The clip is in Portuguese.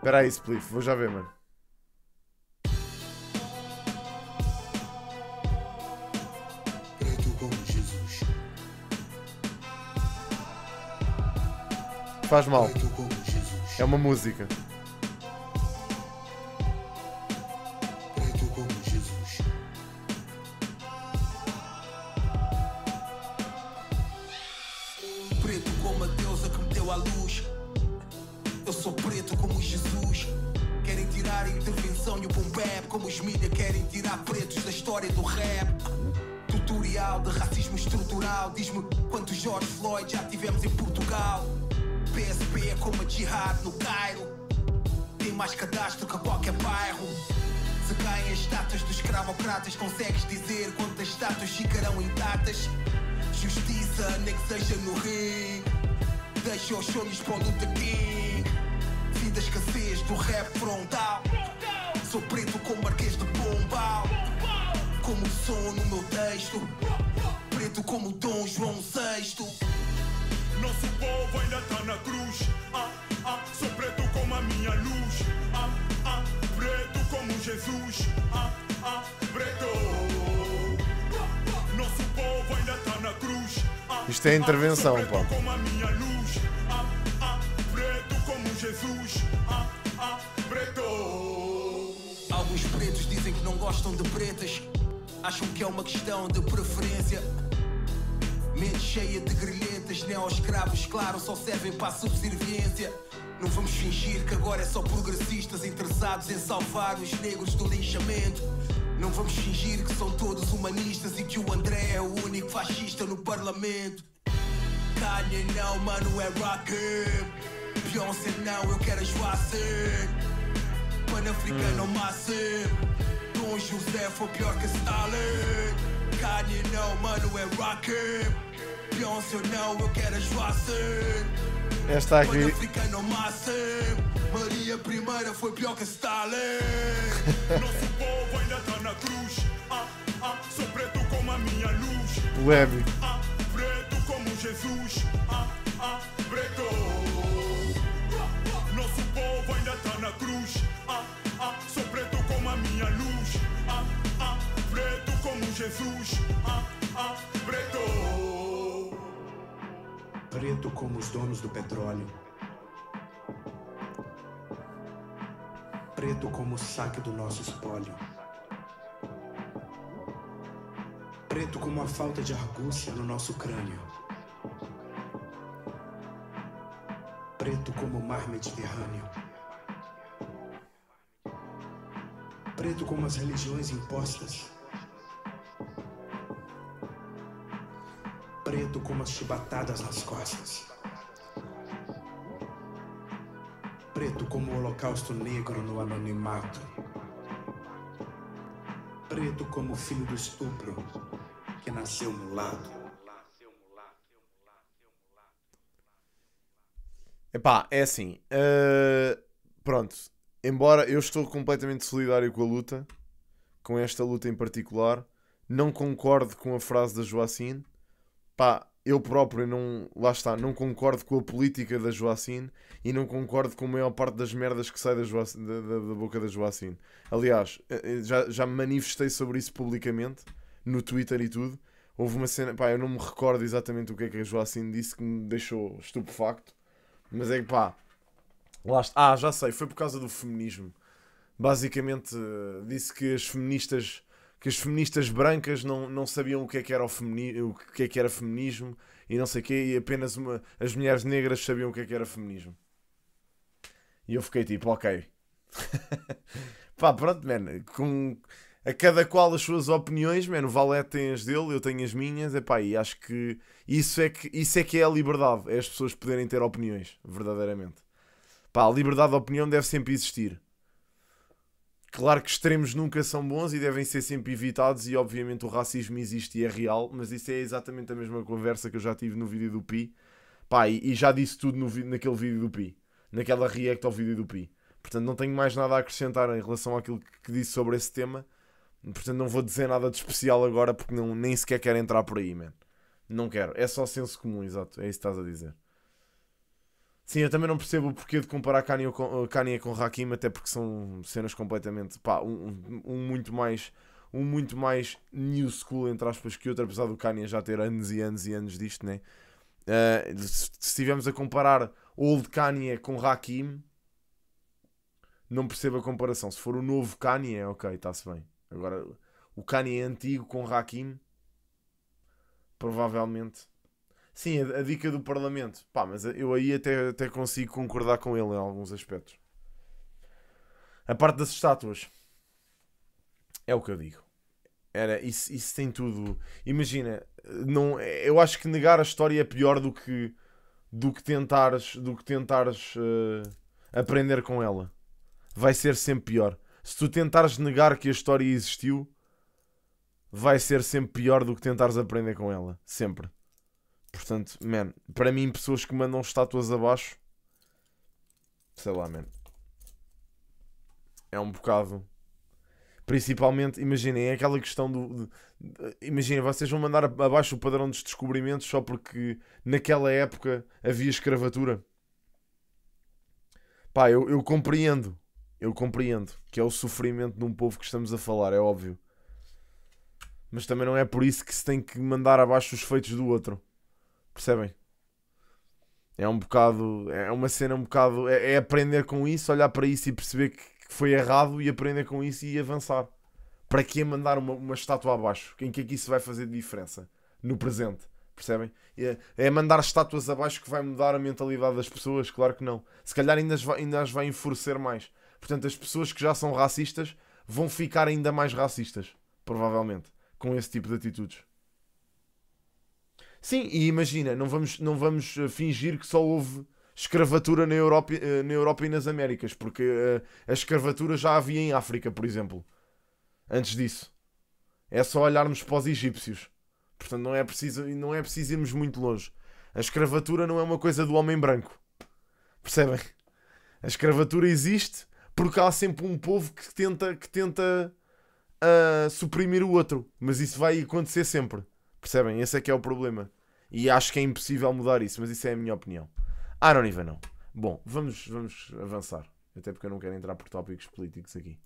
Espera aí, Spliff, vou já ver, mano. Preto como Jesus. Faz mal. Preto como Jesus. É uma música. Preto como Jesus. Preto como a deusa que me deu a luz. Eu sou preto como Jesus. Querem tirar a intervenção e o boom bap, como os mídia querem tirar pretos da história do rap. Tutorial de racismo estrutural. Diz-me quantos George Floyd já tivemos em Portugal. PSP é como a jihad no Cairo. Tem mais cadastro que qualquer bairro. Se caem as estátuas dos escravocratas, consegues dizer quantas estátuas ficarão intactas? Justiça, nem que seja no ringue. Deixa os sonhos para o Luther King. Fim da escassez do rap frontal. Sou preto como Marquês de Pombal. Como o som no meu texto. Preto como Dom João VI. Nosso povo ainda tá na cruz. Sou preto como a minha luz. Preto como Jesus. Preto. Nosso povo ainda tá na cruz. Isto é intervenção, Sou pá. preto como a minha luz. Preto como Jesus. Preto. Alguns pretos dizem que não gostam de pretas. Acham que é uma questão de preferência. Mente cheia de grilhetas, neo-escravos, claro, só servem para a subserviência. Não vamos fingir que agora é só progressistas interessados em salvar os negros do linchamento. Não vamos fingir que são todos humanistas e que o André é o único fascista no parlamento. Kanye não, mano, é rocker. Beyoncé não, eu quero a Schwarzer. Pan-africano massive. Dom José foi pior que Stalin. Kanye não, mano, é rocker. Beyoncé não, eu quero a Schwarzer. Esta aqui. Pan-africano massive. Maria I foi pior que Stalin. Nosso povo ainda tá na cruz. Sou preto como a minha luz. Polémico. Preto como Jesus. Preto. Nosso povo ainda tá na cruz. Sou preto como a minha luz. Preto como Jesus. Preto. Preto como os donos do petróleo. Preto como o saque do nosso espólio. Preto como a falta de argúcia no nosso crânio. Preto como o mar Mediterrâneo. Preto como as religiões impostas. Preto como as chibatadas nas costas. Preto como o holocausto negro no anonimato. Preto como o filho do estupro que nasceu mulato. Epá, é assim. Pronto. Embora eu estou completamente solidário com a luta, com esta luta em particular, não concordo com a frase da Joacine. Pá, eu próprio não, lá está, não concordo com a política da Joacine e não concordo com a maior parte das merdas que sai da boca da Joacine. Aliás, já me manifestei sobre isso publicamente, no Twitter e tudo. Houve uma cena, pá, eu não me recordo exatamente o que é que a Joacine disse que me deixou estupefacto, mas é que pá, lá está. Já sei, foi por causa do feminismo. Basicamente, disse que as feministas brancas não sabiam o que é que era o que é que era feminismo e não sei o quê, e apenas as mulheres negras sabiam o que é que era feminismo. E eu fiquei tipo, ok. Pá, pronto, man, a cada qual as suas opiniões, man, o Valete tem as dele, eu tenho as minhas, epá, e acho que isso é que é a liberdade, é as pessoas poderem ter opiniões, verdadeiramente. Pá, a liberdade de opinião deve sempre existir. Claro que extremos nunca são bons e devem ser sempre evitados, e obviamente o racismo existe e é real, mas isso é exatamente a mesma conversa que eu já tive no vídeo do Pi. Pá, e já disse tudo naquele vídeo do Pi, naquela react ao vídeo do Pi. Portanto, não tenho mais nada a acrescentar em relação àquilo que disse sobre esse tema. Portanto, não vou dizer nada de especial agora, porque nem sequer quero entrar por aí, man. Não quero. É só senso comum, exato. É isso que estás a dizer. Sim, eu também não percebo o porquê de comparar Kanye com Hakim, até porque são cenas completamente, pá, um muito mais new school, entre aspas, que outro, apesar do Kanye já ter anos e anos e anos disto, né? Se estivermos a comparar Old Kanye com Hakim, não percebo a comparação. Se for o novo Kanye, ok, está-se bem. Agora, o Kanye antigo com Hakim, provavelmente... Sim, a dica do Parlamento. Pá, mas eu aí até consigo concordar com ele em alguns aspectos. A parte das estátuas, é o que eu digo. Isso tem tudo. Imagina, não, eu acho que negar a história é pior do que tentares aprender com ela. Vai ser sempre pior. Se tu tentares negar que a história existiu, vai ser sempre pior do que tentares aprender com ela. Sempre. Portanto, man, para mim, pessoas que mandam estátuas abaixo, sei lá, man, é um bocado. Principalmente, imaginem, é aquela questão imaginem, vocês vão mandar abaixo o padrão dos descobrimentos só porque naquela época havia escravatura. Pá, eu compreendo. Eu compreendo que é o sofrimento de um povo que estamos a falar, é óbvio. Mas também não é por isso que se tem que mandar abaixo os feitos do outro. Percebem? É um bocado. É uma cena um bocado. É aprender com isso, olhar para isso e perceber que foi errado e aprender com isso e avançar. Para que mandar uma estátua abaixo? Em que é que isso vai fazer de diferença? No presente. Percebem? É mandar estátuas abaixo que vai mudar a mentalidade das pessoas? Claro que não. Se calhar ainda as vai enfurecer mais. Portanto, as pessoas que já são racistas vão ficar ainda mais racistas. Provavelmente. Com esse tipo de atitudes. Sim, e imagina, não vamos fingir que só houve escravatura na Europa e nas Américas, porque a escravatura já havia em África, por exemplo. Antes disso. É só olharmos para os egípcios. Portanto, não é preciso irmos muito longe. A escravatura não é uma coisa do homem branco. Percebem? A escravatura existe porque há sempre um povo que tenta suprimir o outro. Mas isso vai acontecer sempre. Percebem? Esse é que é o problema. E acho que é impossível mudar isso, mas isso é a minha opinião. I don't even know. Bom, vamos avançar. Até porque eu não quero entrar por tópicos políticos aqui.